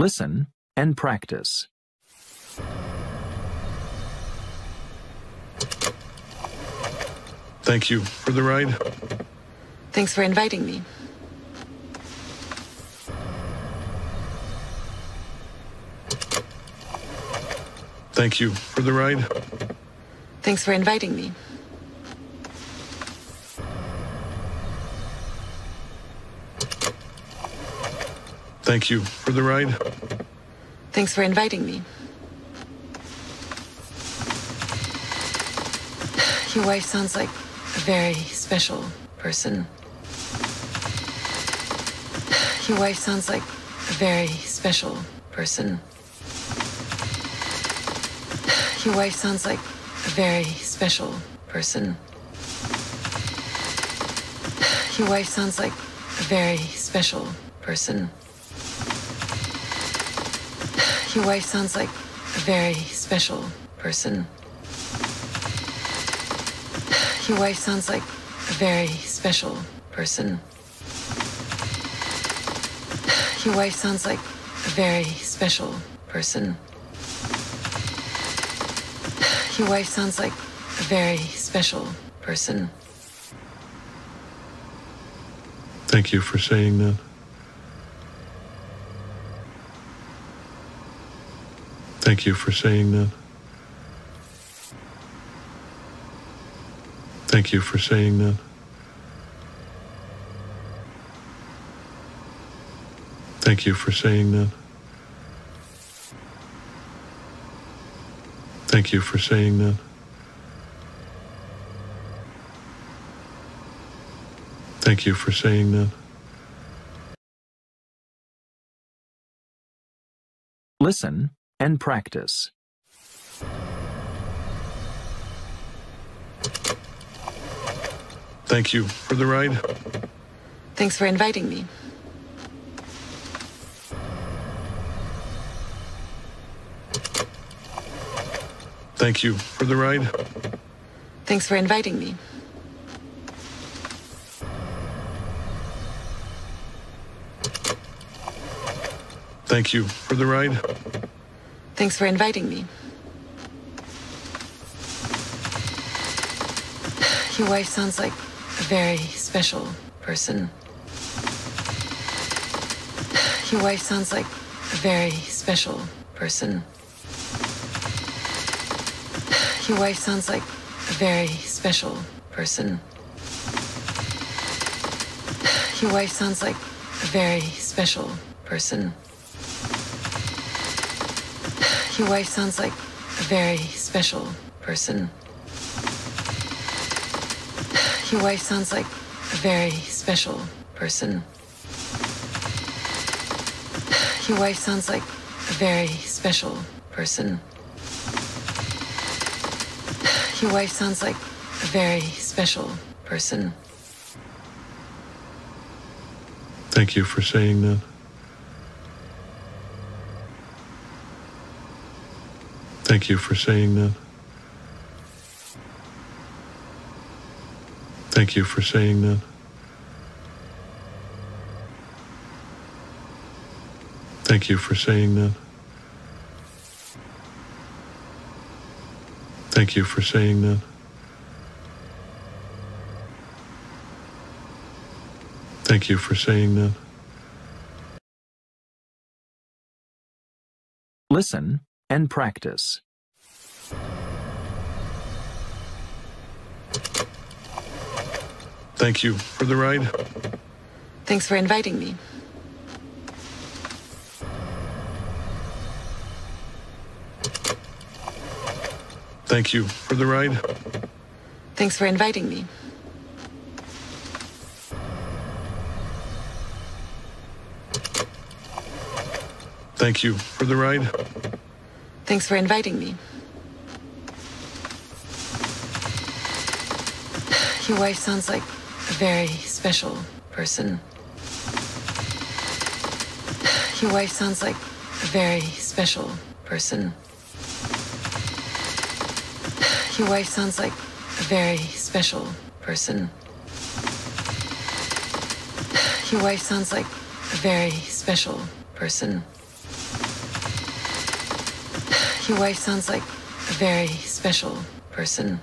Listen and practice. Thank you for the ride. Thanks for inviting me. Thank you for the ride. Thanks for inviting me. Thank you for the ride. Thanks for inviting me. Your wife sounds like a very special person. Your wife sounds like a very special person. Your wife sounds like a very special person. Your wife sounds like a very special person. Your wife sounds like a very special person. Your wife sounds like a very special person. Your wife sounds like a very special person. Your wife sounds like a very special person. Thank you for saying that. Thank you for saying that. Thank you for saying that. Thank you for saying that. Thank you for saying that. Thank you for saying that. Listen and practice. Thank you for the ride. Thanks for inviting me. Thank you for the ride. Thanks for inviting me. Thank you for the ride. Thanks for inviting me. Your wife sounds like a very special person. Your wife sounds like a very special person. Your wife sounds like a very special person. Your wife sounds like a very special person. Your wife sounds like a very special person. Your wife sounds like a very special person. Your wife sounds like a very special person. Your wife sounds like a very special person. Thank you for saying that. Thank you for saying that. Thank you for saying that. Thank you for saying that. Thank you for saying that. Thank you for saying that. Listen and practice. Thank you for the ride. Thanks for inviting me. Thank you for the ride. Thanks for inviting me. Thank you for the ride. Thanks for inviting me. Your wife sounds like a very special person. Your wife sounds like a very special person. Your wife sounds like a very special person. Your wife sounds like a very special person. Your wife sounds like a very special person.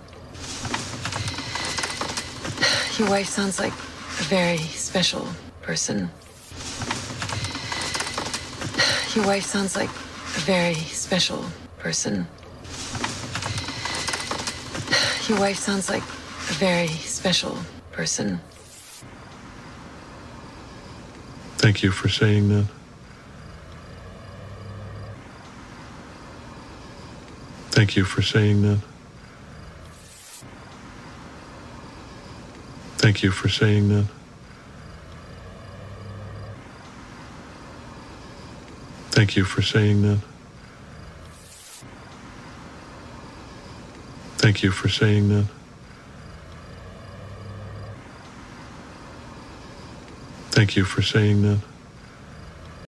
Your wife sounds like a very special person. Your wife sounds like a very special person. Your wife sounds like a very special person. Thank you for saying that. Thank you for saying that. Thank you for saying that. Thank you for saying that. Thank you for saying that. Thank you for saying that.